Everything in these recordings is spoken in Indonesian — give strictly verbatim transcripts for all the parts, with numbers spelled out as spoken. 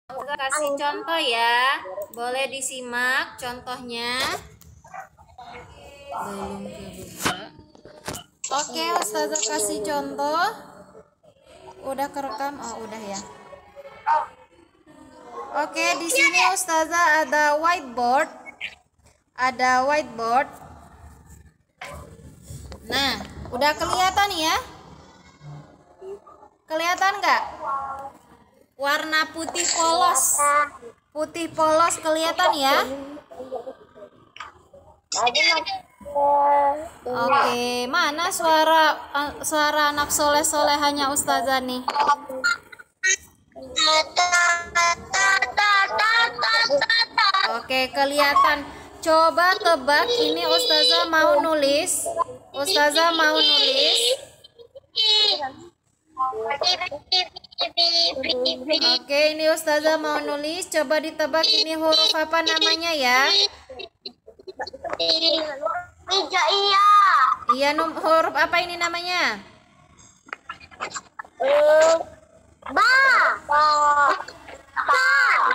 Ustazah kasih contoh ya. Boleh disimak contohnya. Belum kebuka. Oke, Ustazah kasih contoh. Udah kerekam? Oh, udah ya. Oke, di sini Ustazah ada whiteboard. Ada whiteboard. Nah, udah kelihatan ya? Kelihatan nggak? Warna putih polos. Putih polos kelihatan ya? Oke, mana suara suara anak soleh-solehannya Ustazah nih? Oke, kelihatan. Coba tebak, ini Ustazah mau nulis. Ustazah mau nulis. Oke, ini Ustazah mau nulis. Coba ditebak ini huruf apa namanya ya? Iya. Iya, huruf apa ini namanya? Ba. Ta.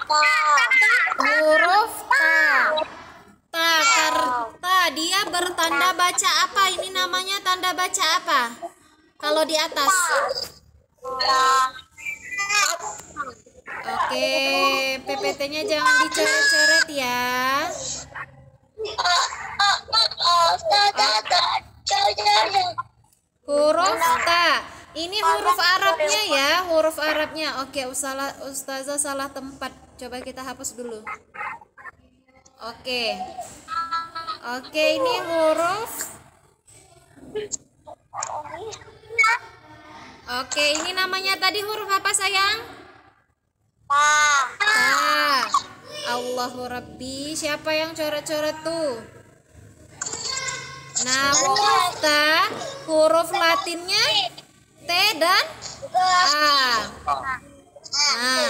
Huruf ta. Ta, karta. Dia bertanda baca apa? Ini namanya tanda baca apa? Kalau di atas. Oke, P P T-nya jangan dicoret-coret ya. Huruf ta. Ini huruf Arabnya ya, huruf Arabnya. Oke, Ustazah, Ustazah salah tempat. Coba kita hapus dulu. Oke. Oke, ini huruf. Oke, ini namanya tadi huruf apa sayang? Ta. Allahu Rabbi. Siapa yang coret-coret tuh? Nah, huruf ta, huruf Latinnya T dan A. Nah,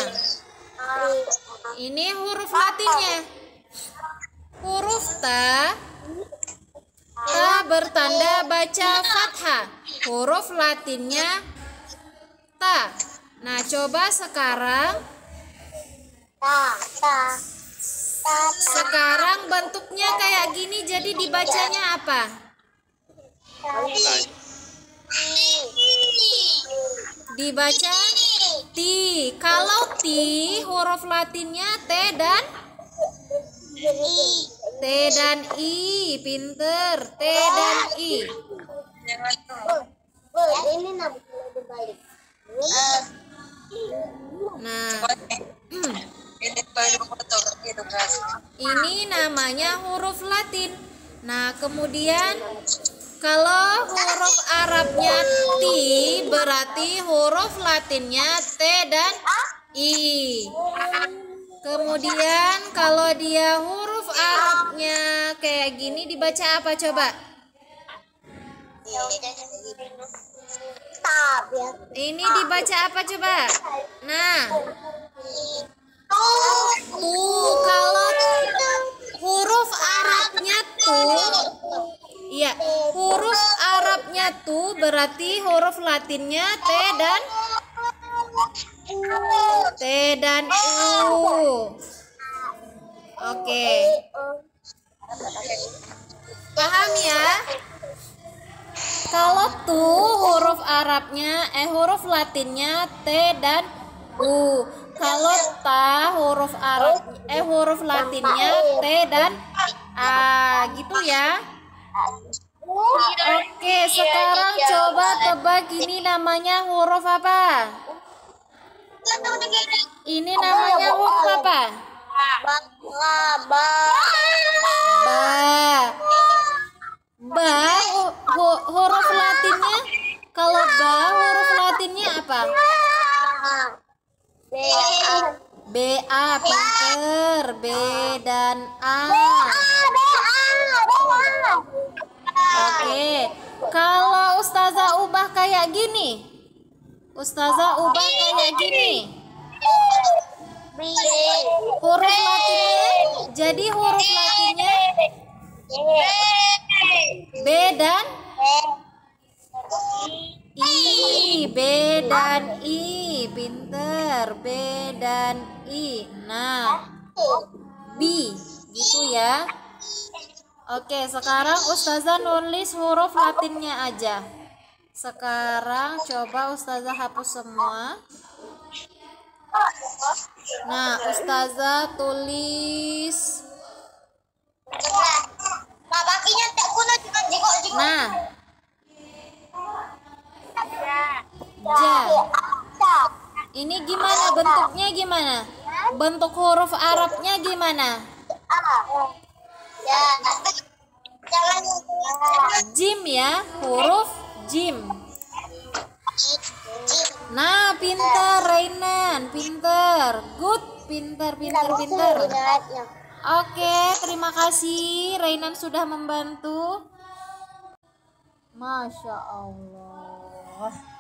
ini huruf Latinnya. Huruf ta, ta bertanda baca fathah. Huruf Latinnya ta. Nah, coba sekarang. Sekarang bentuknya kayak gini, jadi dibacanya apa? Dibaca ti. Kalau ti, huruf Latinnya T dan T dan I. Pinter. T dan I. Nah, ini namanya huruf Latin. Nah, kemudian kalau huruf Arabnya ti, berarti huruf Latinnya T dan I. Kemudian kalau dia huruf Arabnya kayak gini dibaca apa coba? Ini dibaca apa coba? Nah, tuh. Kalau huruf Arabnya tuh, iya, huruf Arabnya tuh berarti huruf Latinnya T dan T dan U. Oke, paham ya? Kalau tuh huruf Arabnya, eh huruf Latinnya T dan U. Kalau ta huruf Arab, eh huruf Latinnya T dan A, gitu ya. Oke, sekarang coba tebak ini namanya huruf apa? Ini namanya huruf apa? Ba. Ba. Ba, hu, huruf Latinnya. Kalau ba, huruf Latinnya apa? B A. Pinter. B dan A. Oke, kalau Ustazah ubah kayak gini, Ustazah ubah kayak gini, huruf Latinnya, jadi huruf Latinnya B dan I. B dan I. Pinter. B dan I. Nah, B. Gitu ya. Oke, sekarang Ustazah nulis huruf Latinnya aja. Sekarang coba Ustazah hapus semua. Nah, Ustazah tulis. Nah, ja. Ini gimana bentuknya gimana? Bentuk huruf Arabnya gimana? Jim ya, huruf jim. Nah, pintar Rainan, pintar. Good, pintar, pintar, pintar. Oke, terima kasih Rainan sudah membantu. Masya Allah.